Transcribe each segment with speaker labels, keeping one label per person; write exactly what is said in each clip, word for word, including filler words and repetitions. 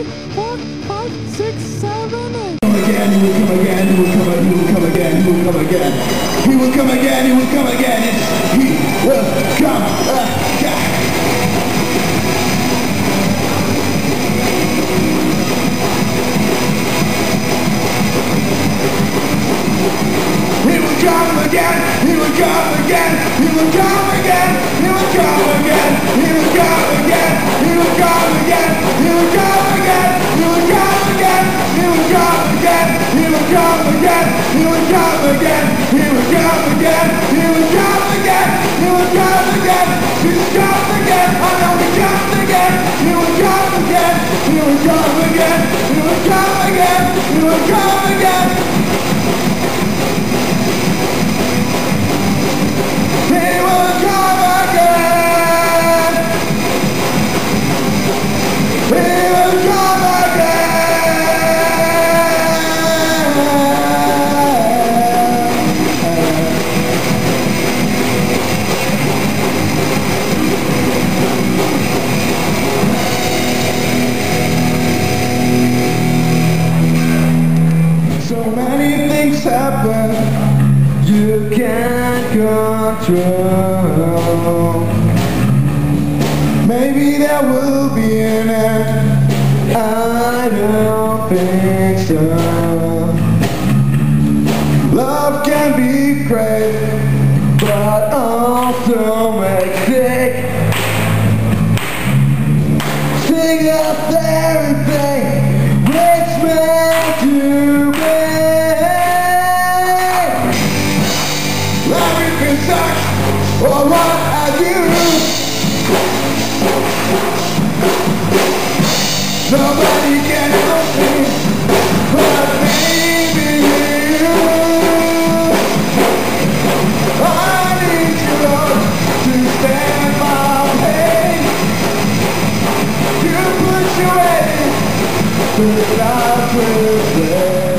Speaker 1: four, five, six, seven, eight.
Speaker 2: Come again, he will come again, he will come, he will come again, he will come again. He will come again, he will come again. It's, he will come again. He will come again, he will come again, he will come again, he will come again, he will come again, he will come again, he will come again, he will come again, he will come again, he will come again, he will come again, he will come again, he will come again, he will come again, he's come again, I know he comes again, he will come again, he will come again, he will come again, he will come again. He will come again. He will come again. So many things happen you can't control. Maybe there will be an end. I don't think so. Love can be great, but also make sick. Sing up everything it's meant to be. Everything sucks, or what have you? Nobody can help me, but maybe you. I need you, Lord, to stand my pain. You push away the clouds will stay.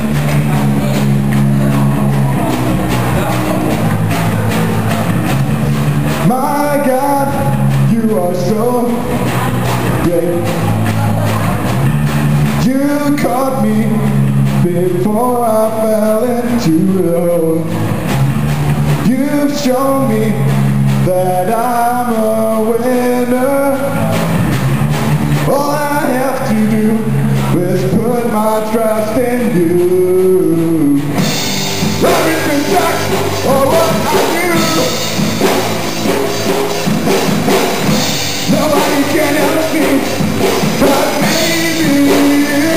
Speaker 2: My God, you are so great. You caught me before I fell into the hole. You've shown me that I'm a winner. All I have to do is put my trust in you. Everything sucks, or what I do. Nobody can help me, but maybe you.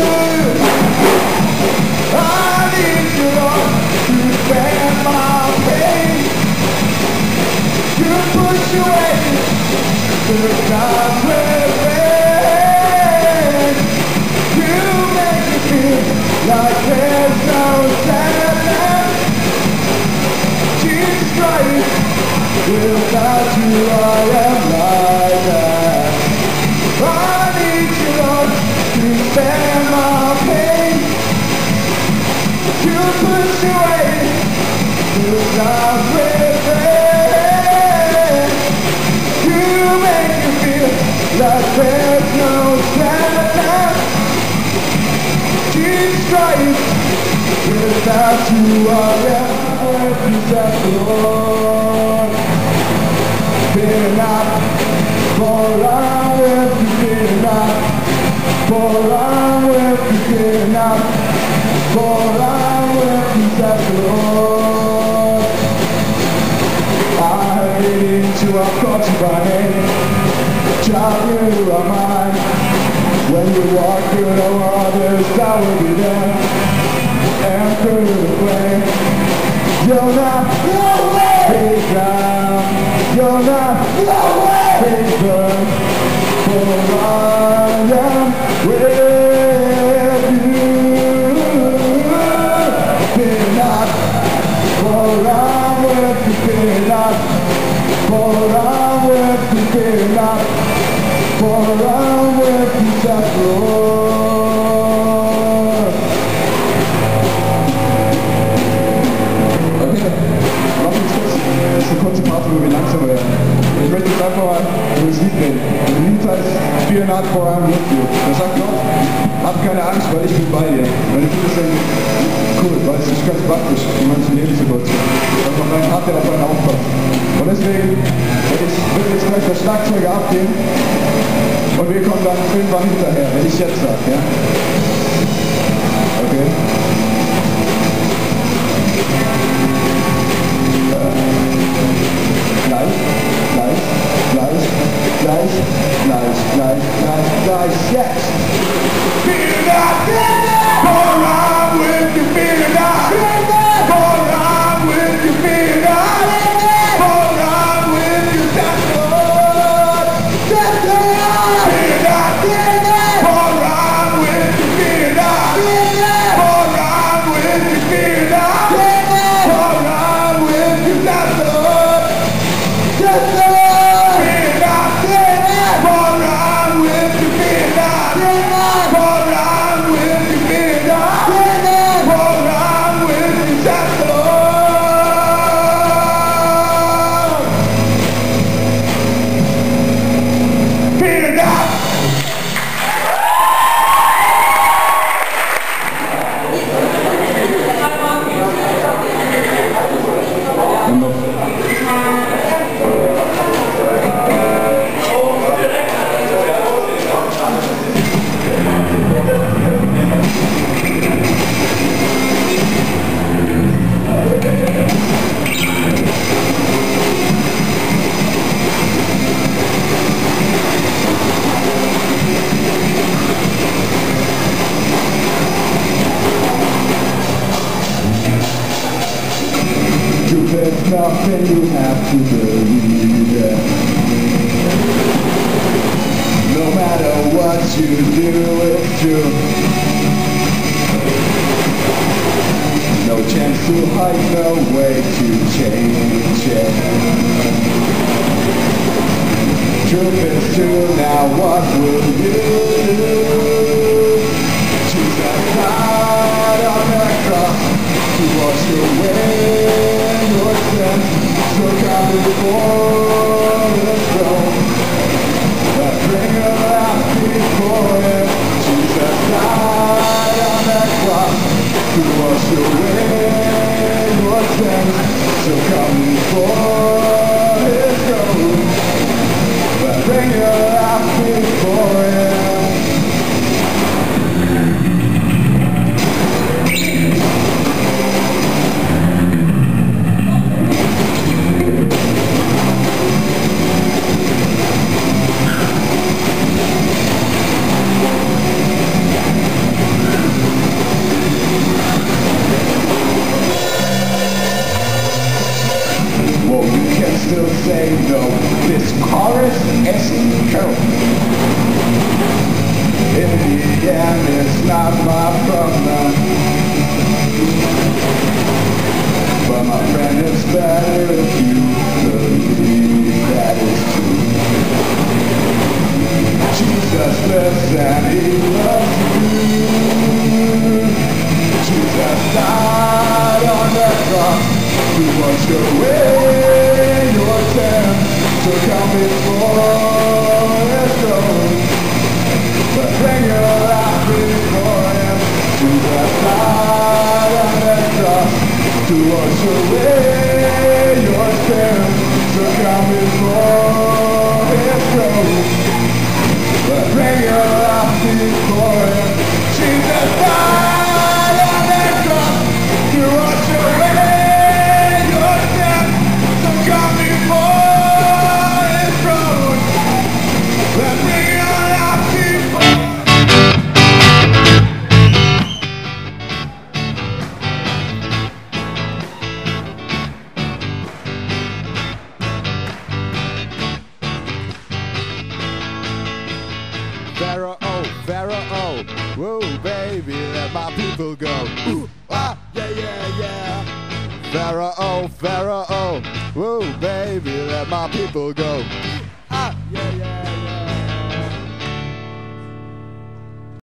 Speaker 2: I need you, Lord, to stand my pain. You push away the clouds with rain. You make me feel like there's no sadness. Jesus Christ, without you I am like that. I need you, Lord, to stand my pain. You push away the clouds with rain. You make me feel like there's no sadness. Jesus Christ, without you I am without the Lord. Fear not, for I'm with you. Fear not, for I'm with you. Fear not, for I'm with you, says the Lord. I hate into a caught you by name. Child, you are mine. When you walk through the waters, I will be there. And through the flame, you're not no way down. You're not no way burn. For I am with you. Fear not, for I'm with you. Fear not, for I'm with you. Fear not, for I'm with you, says the Lord. Okay, mach uns kurz eine kurze Pause, wo wir langsam werden. Ich möchte jetzt einfach mal Musik nehmen. Das Lied heißt Fear Not. God, for I'm with you. Da sagt Gott, hab keine Angst, weil ich bin bei dir. Wenn ich das denke, cool, weil es ist ganz praktisch in manchen Lebenssituationen. Dass man einen hat, der auf einen aufpasst. Und deswegen werde ich will jetzt gleich das Schlagzeuger abgeben und wir kommen dann irgendwann hinterher, wenn ich es jetzt sage, ja? Okay? Gleich, gleich, gleich, gleich, gleich, gleich, gleich, gleich, jetzt! Feel that! All around with you, feel that! All around with you, feel that! All around with you, that's the Lord! That's the Lord! Feel that! All around with you, feel that! All around with you, feel that! All around with you, that's the Lord! That's the Lord! Feel that! All around with you, feel that! All around with you, feel that! All around with you, that's the Lord! Feel that! There's nothing you have to believe in. No matter what you do, it's true. No chance to hide, no way to change it. Truth is true, now what will you do? Jesus died on the cross to wash away your sins, so come before the throne. But bring your life before him. Jesus died on the cross to wash away your sins, so come before his throne. But bring your life before him. Still say no, this chorus isn't cool. In the end, it's not my problem. But my friend, it's better if you believe that it's true. Jesus lives and he loves you. Jesus died on the cross to wash away your sin, so come before his throne. But bring your life before him. Jesus died on the cross to wash away your sin, so come before his throne. But bring your life before him. Jesus died on the cross to wash away. Come before his throne. Let me all out before. Pharaoh, Pharaoh, whoa, baby, let my people go. Ooh, ah, yeah, yeah, yeah. Pharaoh, Pharaoh, whoa, baby, let my people go. Ah, yeah, yeah, yeah.